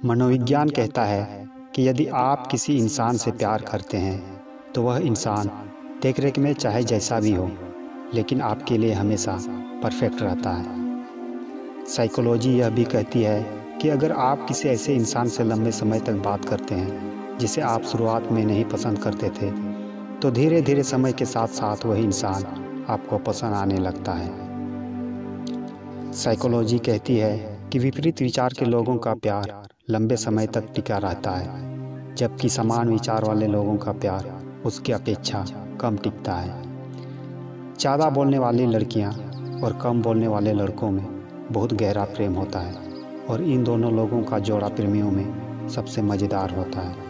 मनोविज्ञान कहता है कि यदि आप किसी इंसान से प्यार करते हैं तो वह इंसान देखरेख में चाहे जैसा भी हो, लेकिन आपके लिए हमेशा परफेक्ट रहता है। साइकोलॉजी यह भी कहती है कि अगर आप किसी ऐसे इंसान से लंबे समय तक बात करते हैं जिसे आप शुरुआत में नहीं पसंद करते थे, तो धीरे धीरे समय के साथ साथ वही इंसान आपको पसंद आने लगता है। साइकोलॉजी कहती है कि विपरीत विचार के लोगों का प्यार लंबे समय तक टिका रहता है, जबकि समान विचार वाले लोगों का प्यार उसकी अपेक्षा कम टिकता है। ज़्यादा बोलने वाली लड़कियां और कम बोलने वाले लड़कों में बहुत गहरा प्रेम होता है, और इन दोनों लोगों का जोड़ा प्रेमियों में सबसे मज़ेदार होता है।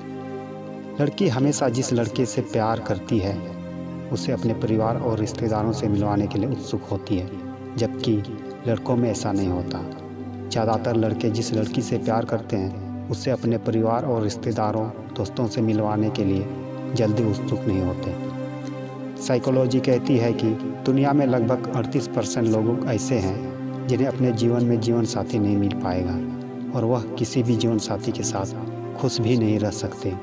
लड़की हमेशा जिस लड़के से प्यार करती है उसे अपने परिवार और रिश्तेदारों से मिलवाने के लिए उत्सुक होती है, जबकि लड़कों में ऐसा नहीं होता। ज़्यादातर लड़के जिस लड़की से प्यार करते हैं उससे अपने परिवार और रिश्तेदारों दोस्तों से मिलवाने के लिए जल्दी उत्सुक नहीं होते। साइकोलॉजी कहती है कि दुनिया में लगभग 38% लोग ऐसे हैं जिन्हें अपने जीवन में जीवन साथी नहीं मिल पाएगा, और वह किसी भी जीवन साथी के साथ खुश भी नहीं रह सकते।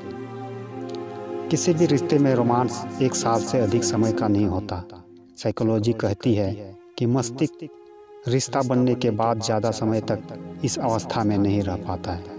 किसी भी रिश्ते में रोमांस 1 साल से अधिक समय का नहीं होता। साइकोलॉजी कहती है कि मस्तिष्क रिश्ता बनने के बाद ज़्यादा समय तक इस अवस्था में नहीं रह पाता है।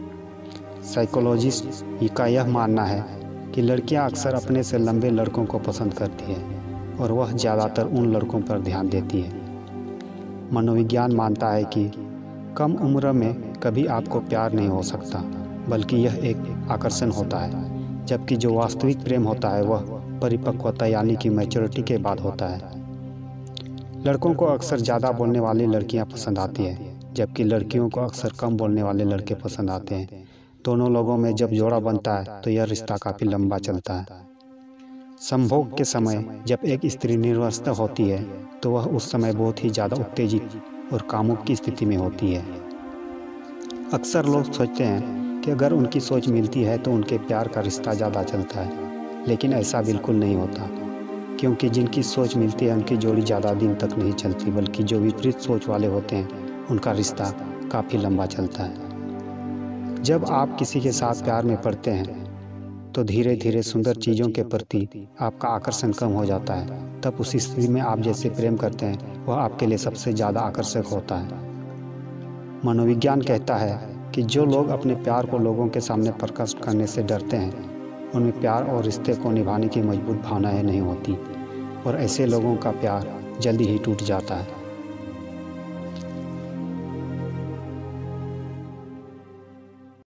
साइकोलॉजिस्ट का यह मानना है कि लड़कियां अक्सर अपने से लंबे लड़कों को पसंद करती है, और वह ज़्यादातर उन लड़कों पर ध्यान देती है। मनोविज्ञान मानता है कि कम उम्र में कभी आपको प्यार नहीं हो सकता, बल्कि यह एक आकर्षण होता है, जबकि जो वास्तविक प्रेम होता है वह परिपक्वता यानी कि मैच्योरिटी के बाद होता है। लड़कों को अक्सर ज़्यादा बोलने वाली लड़कियां पसंद आती हैं, जबकि लड़कियों को अक्सर कम बोलने वाले लड़के पसंद आते हैं। दोनों लोगों में जब जोड़ा बनता है तो यह रिश्ता काफ़ी लंबा चलता है। संभोग के समय जब एक स्त्री निर्वस्था होती है तो वह उस समय बहुत ही ज़्यादा उत्तेजित और कामुक की स्थिति में होती है। अक्सर लोग सोचते हैं कि अगर उनकी सोच मिलती है तो उनके प्यार का रिश्ता ज़्यादा चलता है, लेकिन ऐसा बिल्कुल नहीं होता, क्योंकि जिनकी सोच मिलती है उनकी जोड़ी ज़्यादा दिन तक नहीं चलती, बल्कि जो विपरीत सोच वाले होते हैं उनका रिश्ता काफ़ी लंबा चलता है। जब आप किसी के साथ प्यार में पड़ते हैं तो धीरे धीरे सुंदर चीज़ों के प्रति आपका आकर्षण कम हो जाता है। तब उस स्थिति में आप जैसे प्रेम करते हैं वह आपके लिए सबसे ज़्यादा आकर्षक होता है। मनोविज्ञान कहता है कि जो लोग अपने प्यार को लोगों के सामने प्रकट करने से डरते हैं उनमें प्यार और रिश्ते को निभाने की मजबूत भावनाएं नहीं होती, और ऐसे लोगों का प्यार जल्दी ही टूट जाता है।